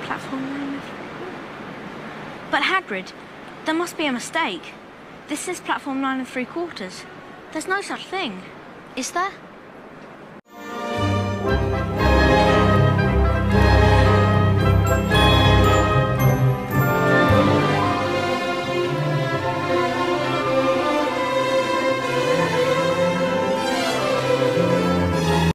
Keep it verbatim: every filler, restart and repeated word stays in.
Platform nine and... But Hagrid, there must be a mistake. This is platform nine and three quarters. There's no such thing. Is there?